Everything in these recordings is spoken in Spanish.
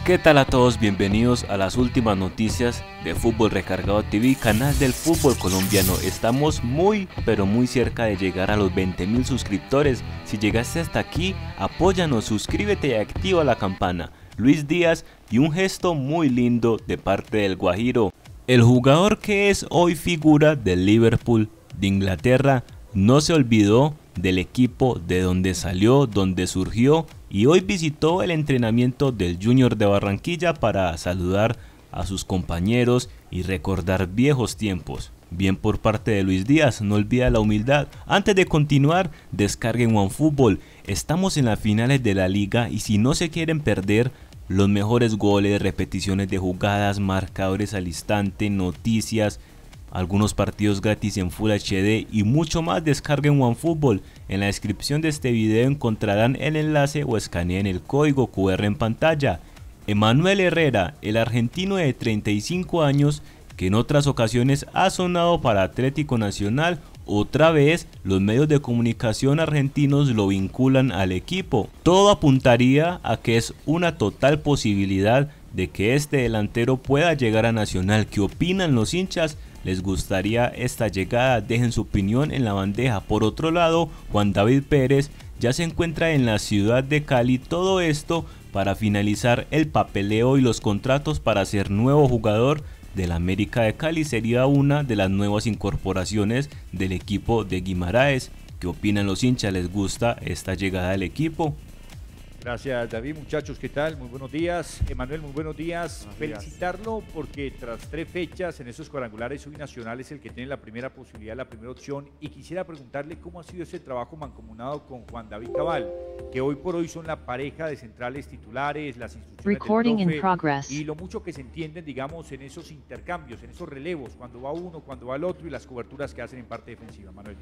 ¿Qué tal a todos? Bienvenidos a las últimas noticias de Fútbol Recargado TV, canal del fútbol colombiano. Estamos muy cerca de llegar a los 20.000 suscriptores. Si llegaste hasta aquí, apóyanos, suscríbete y activa la campana. Luis Díaz y un gesto muy lindo de parte del Guajiro. El jugador que es hoy figura del Liverpool de Inglaterra no se olvidó del equipo de donde salió, donde surgió, y hoy visitó el entrenamiento del Junior de Barranquilla para saludar a sus compañeros y recordar viejos tiempos. Bien por parte de Luis Díaz, no olvida la humildad. Antes de continuar, descarguen OneFootball. Estamos en las finales de la liga y si no se quieren perder los mejores goles, repeticiones de jugadas, marcadores al instante, noticias, algunos partidos gratis en Full HD y mucho más, descarguen OneFootball. En la descripción de este video encontrarán el enlace o escaneen el código QR en pantalla. Emanuel Herrera, el argentino de 35 años que en otras ocasiones ha sonado para Atlético Nacional, otra vez los medios de comunicación argentinos lo vinculan al equipo. Todo apuntaría a que es una total posibilidad de que este delantero pueda llegar a Nacional. ¿Qué opinan los hinchas? ¿Les gustaría esta llegada? Dejen su opinión en la bandeja. Por otro lado, Juan David Pérez ya se encuentra en la ciudad de Cali. Todo esto para finalizar el papeleo y los contratos para ser nuevo jugador del América de Cali. Sería una de las nuevas incorporaciones del equipo de Guimaraes. ¿Qué opinan los hinchas? ¿Les gusta esta llegada del equipo? Gracias, David. Muchachos, ¿qué tal? Muy buenos días. Emanuel, muy buenos días. Felicitarlo porque tras 3 fechas en esos cuadrangulares, hoy Nacional es el que tiene la primera posibilidad, la primera opción. Y quisiera preguntarle cómo ha sido ese trabajo mancomunado con Juan David Cabal, que hoy por hoy son la pareja de centrales titulares, las instrucciones del profe, y lo mucho que se entienden, digamos, en esos intercambios, en esos relevos, cuando va uno, cuando va el otro y las coberturas que hacen en parte defensiva. Manuel.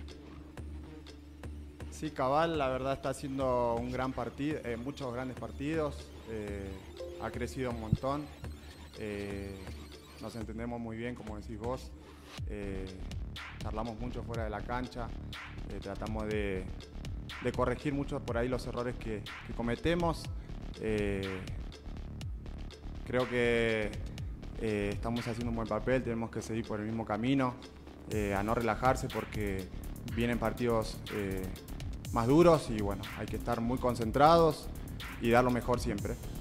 Sí, Cabal, la verdad está haciendo un gran partido, muchos grandes partidos, ha crecido un montón, nos entendemos muy bien, como decís vos, charlamos mucho fuera de la cancha, tratamos de corregir mucho por ahí los errores que cometemos. Creo que estamos haciendo un buen papel, tenemos que seguir por el mismo camino, a no relajarse porque vienen partidos más duros y bueno, hay que estar muy concentrados y dar lo mejor siempre.